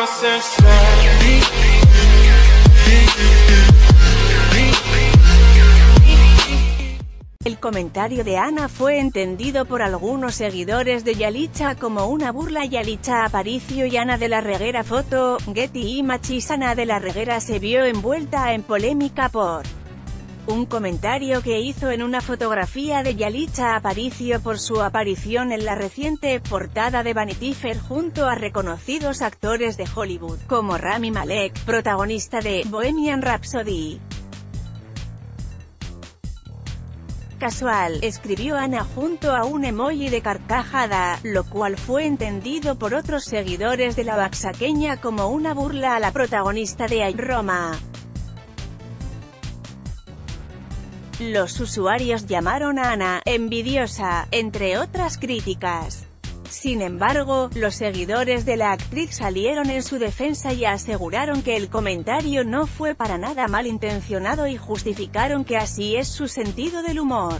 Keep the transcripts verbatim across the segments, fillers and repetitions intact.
El comentario de Ana fue entendido por algunos seguidores de Yalitza como una burla. Yalitza Aparicio y Ana de la Reguera. Foto, Getty Images. Ana de la Reguera se vio envuelta en polémica por un comentario que hizo en una fotografía de Yalitza Aparicio por su aparición en la reciente portada de Vanity Fair junto a reconocidos actores de Hollywood, como Rami Malek, protagonista de Bohemian Rhapsody. Casual, escribió Ana junto a un emoji de carcajada, lo cual fue entendido por otros seguidores de la oaxaqueña como una burla a la protagonista de I, Roma. Los usuarios llamaron a Ana envidiosa, entre otras críticas. Sin embargo, los seguidores de la actriz salieron en su defensa y aseguraron que el comentario no fue para nada malintencionado y justificaron que así es su sentido del humor.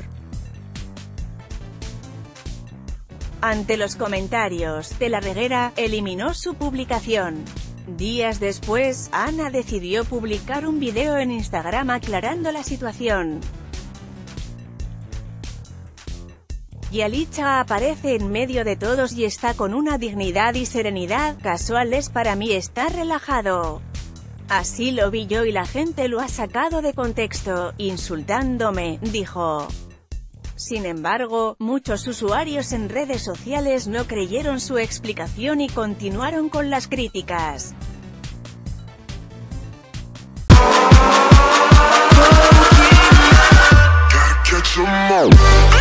Ante los comentarios, De la Reguera eliminó su publicación. Días después, Ana decidió publicar un video en Instagram aclarando la situación. Yalitza aparece en medio de todos y está con una dignidad y serenidad. Casual es para mí estar relajado. Así lo vi yo y la gente lo ha sacado de contexto, insultándome, dijo. Sin embargo, muchos usuarios en redes sociales no creyeron su explicación y continuaron con las críticas. Gotta catch 'em all.